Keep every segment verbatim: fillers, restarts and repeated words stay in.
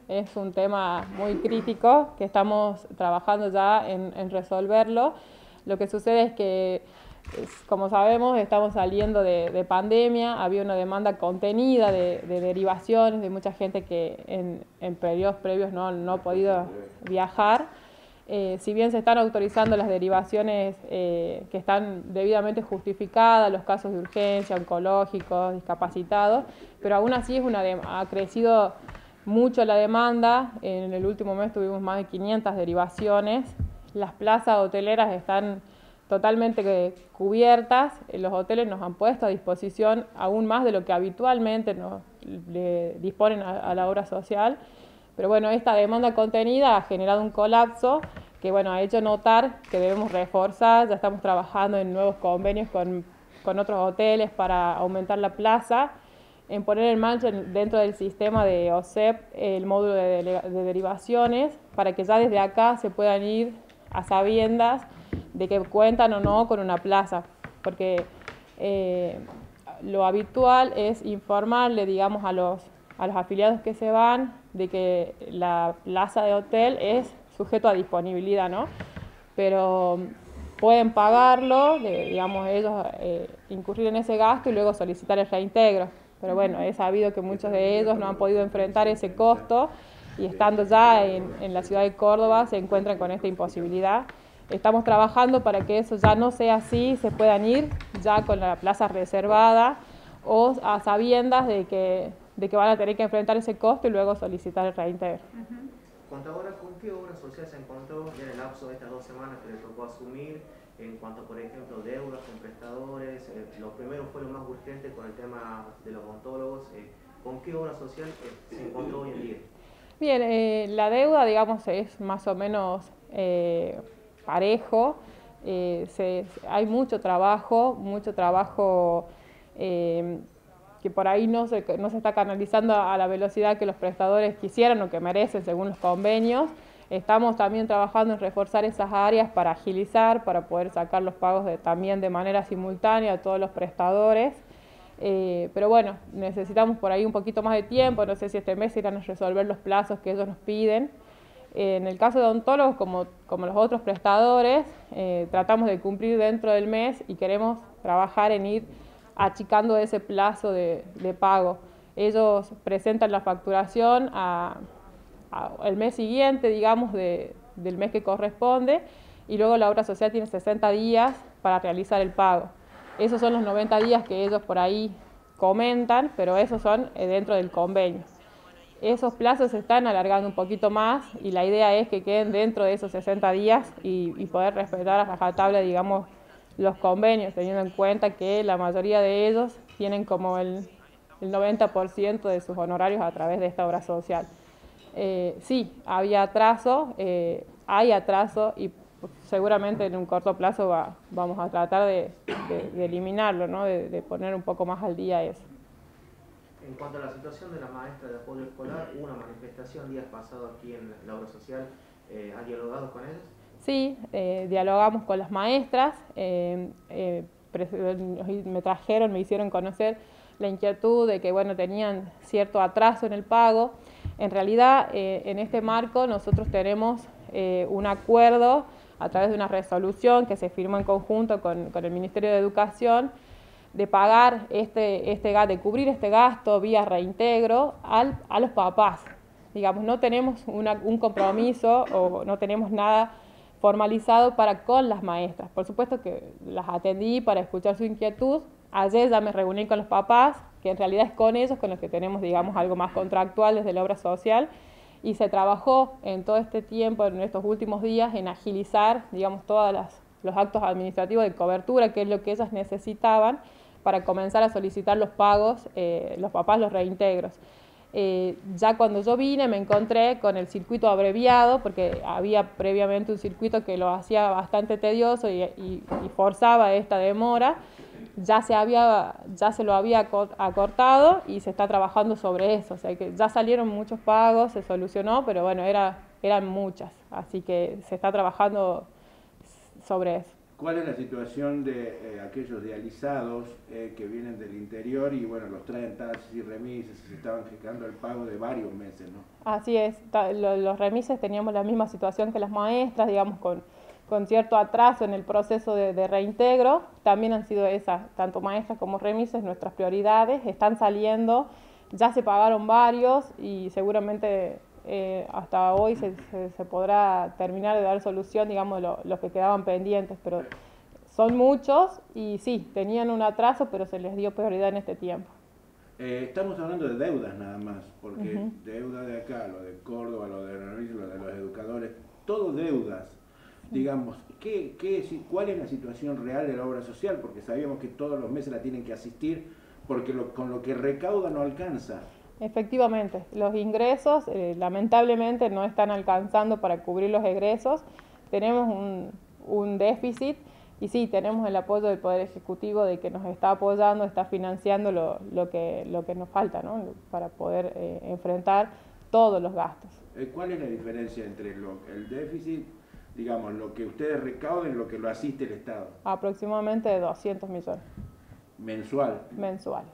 Es un tema muy crítico que estamos trabajando ya en, en resolverlo. Lo que sucede es que, como sabemos, estamos saliendo de, de pandemia, había una demanda contenida de, de derivaciones, de mucha gente que en, en periodos previos no, no ha podido viajar. Eh, si bien se están autorizando las derivaciones eh, que están debidamente justificadas, los casos de urgencia, oncológicos, discapacitados, pero aún así es una ha crecido mucho la demanda. En el último mes tuvimos más de quinientas derivaciones. Las plazas hoteleras están totalmente cubiertas. Los hoteles nos han puesto a disposición aún más de lo que habitualmente nos le disponen a, a la obra social. Pero bueno, esta demanda contenida ha generado un colapso que bueno, ha hecho notar que debemos reforzar. Ya estamos trabajando en nuevos convenios con, con otros hoteles para aumentar la plaza, en poner en marcha dentro del sistema de O S E P el módulo de, de, de derivaciones, para que ya desde acá se puedan ir a sabiendas de que cuentan o no con una plaza, porque eh, lo habitual es informarle, digamos, a los, a los afiliados que se van de que la plaza de hotel es sujeto a disponibilidad, ¿no? Pero pueden pagarlo, de, digamos, ellos eh, incurrir en ese gasto y luego solicitar el reintegro. Pero bueno, he sabido que muchos de ellos no han podido enfrentar ese costo y estando ya en, en la ciudad de Córdoba se encuentran con esta imposibilidad. Estamos trabajando para que eso ya no sea así, se puedan ir ya con la plaza reservada o a sabiendas de que, de que van a tener que enfrentar ese costo y luego solicitar el reintegro. Uh-huh. Contadora, ¿con qué obra social se encontró en el lapso de estas dos semanas que le tocó asumir en cuanto, por ejemplo, deudas con prestadores? Eh, lo primero fue lo más urgente con el tema de los odontólogos. Eh, ¿Con qué obra social eh, se encontró hoy en día? Bien, eh, la deuda, digamos, es más o menos eh, parejo. Eh, se, hay mucho trabajo, mucho trabajo eh, que por ahí no se, no se está canalizando a la velocidad que los prestadores quisieran o que merecen según los convenios. Estamos también trabajando en reforzar esas áreas para agilizar, para poder sacar los pagos de, también de manera simultánea a todos los prestadores. Eh, pero bueno, necesitamos por ahí un poquito más de tiempo, no sé si este mes irán a resolver los plazos que ellos nos piden. Eh, en el caso de odontólogos, como, como los otros prestadores, eh, tratamos de cumplir dentro del mes y queremos trabajar en ir achicando ese plazo de, de pago. Ellos presentan la facturación a, a, el mes siguiente, digamos, de, del mes que corresponde, y luego la obra social tiene sesenta días para realizar el pago. Esos son los noventa días que ellos por ahí comentan, pero esos son dentro del convenio. Esos plazos se están alargando un poquito más y la idea es que queden dentro de esos sesenta días y, y poder respetar a rajatabla, digamos, los convenios, teniendo en cuenta que la mayoría de ellos tienen como el, el noventa por ciento de sus honorarios a través de esta obra social. Eh, sí, había atraso, eh, hay atraso y seguramente en un corto plazo va, vamos a tratar de, de, de eliminarlo, ¿no? de, de poner un poco más al día eso. En cuanto a la situación de la maestra de apoyo escolar, hubo una manifestación días pasados aquí en la obra social. Eh, ¿Han dialogado con ellas? Sí, eh, dialogamos con las maestras, eh, eh, me trajeron, me hicieron conocer la inquietud de que bueno, tenían cierto atraso en el pago. En realidad, eh, en este marco nosotros tenemos eh, un acuerdo a través de una resolución que se firmó en conjunto con, con el Ministerio de Educación, de pagar este, este gasto, de cubrir este gasto vía reintegro al, a los papás. Digamos, no tenemos una, un compromiso o no tenemos nada formalizado para con las maestras. Por supuesto que las atendí para escuchar su inquietud. Ayer ya me reuní con los papás, que en realidad es con ellos con los que tenemos, digamos, algo más contractual desde la obra social, y se trabajó en todo este tiempo, en estos últimos días, en agilizar, digamos, todos los actos administrativos de cobertura, que es lo que ellas necesitaban, para comenzar a solicitar los pagos, eh, los papás los reintegros. Eh, ya cuando yo vine me encontré con el circuito abreviado, porque había previamente un circuito que lo hacía bastante tedioso y, y, y forzaba esta demora. Ya se, había, ya se lo había acortado y se está trabajando sobre eso. O sea que ya salieron muchos pagos, se solucionó, pero bueno, era, eran muchas. Así que se está trabajando sobre eso. ¿Cuál es la situación de eh, aquellos dializados eh, que vienen del interior y bueno, los traen taxis y remises y se estaban fijando el pago de varios meses, ¿no? Así es, los remises teníamos la misma situación que las maestras, digamos, con, con cierto atraso en el proceso de, de reintegro. También han sido esas, tanto maestras como remises, nuestras prioridades. Están saliendo, ya se pagaron varios y seguramente eh, hasta hoy se, se, se podrá terminar de dar solución, digamos, lo, los que quedaban pendientes, pero son muchos y sí, tenían un atraso, pero se les dio prioridad en este tiempo. Eh, estamos hablando de deudas nada más, porque uh-huh. deuda de acá, lo de Córdoba, lo de lo de los educadores, todo deudas. Digamos, ¿qué, qué, ¿cuál es la situación real de la obra social? Porque sabíamos que todos los meses la tienen que asistir, porque lo, con lo que recauda no alcanza. Efectivamente, los ingresos eh, lamentablemente no están alcanzando para cubrir los egresos. Tenemos un, un déficit. Y sí, tenemos el apoyo del Poder Ejecutivo de que nos está apoyando, está financiando lo, lo, que, lo que nos falta, ¿no? Para poder eh, enfrentar todos los gastos. ¿Cuál es la diferencia entre lo, el déficit, digamos, lo que ustedes recauden y lo que lo asiste el Estado? Aproximadamente doscientos millones. ¿Mensual? Mensuales.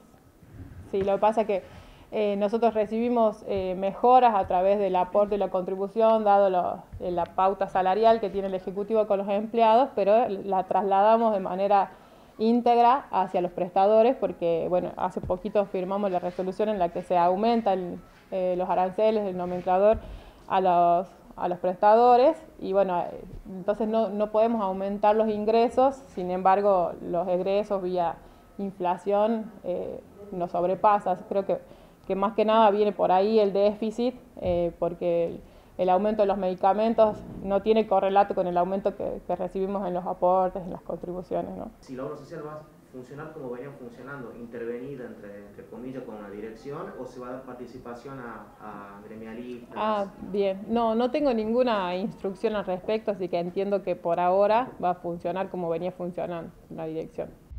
Sí, lo que pasa es que Eh, nosotros recibimos eh, mejoras a través del aporte y la contribución, dado lo, eh, la pauta salarial que tiene el Ejecutivo con los empleados, pero la trasladamos de manera íntegra hacia los prestadores, porque bueno, hace poquito firmamos la resolución en la que se aumentan eh, los aranceles, el nomenclador a los, a los prestadores, y bueno, entonces no, no podemos aumentar los ingresos, sin embargo los egresos vía inflación eh, nos sobrepasa. Creo que que más que nada viene por ahí el déficit, eh, porque el, el aumento de los medicamentos no tiene correlato con el aumento que, que recibimos en los aportes, en las contribuciones, ¿no? Si la obra social va a funcionar como venía funcionando, intervenida entre, entre comillas con la dirección, o se va a dar participación a, a gremialistas. Ah, bien. No, no tengo ninguna instrucción al respecto, así que entiendo que por ahora va a funcionar como venía funcionando la dirección.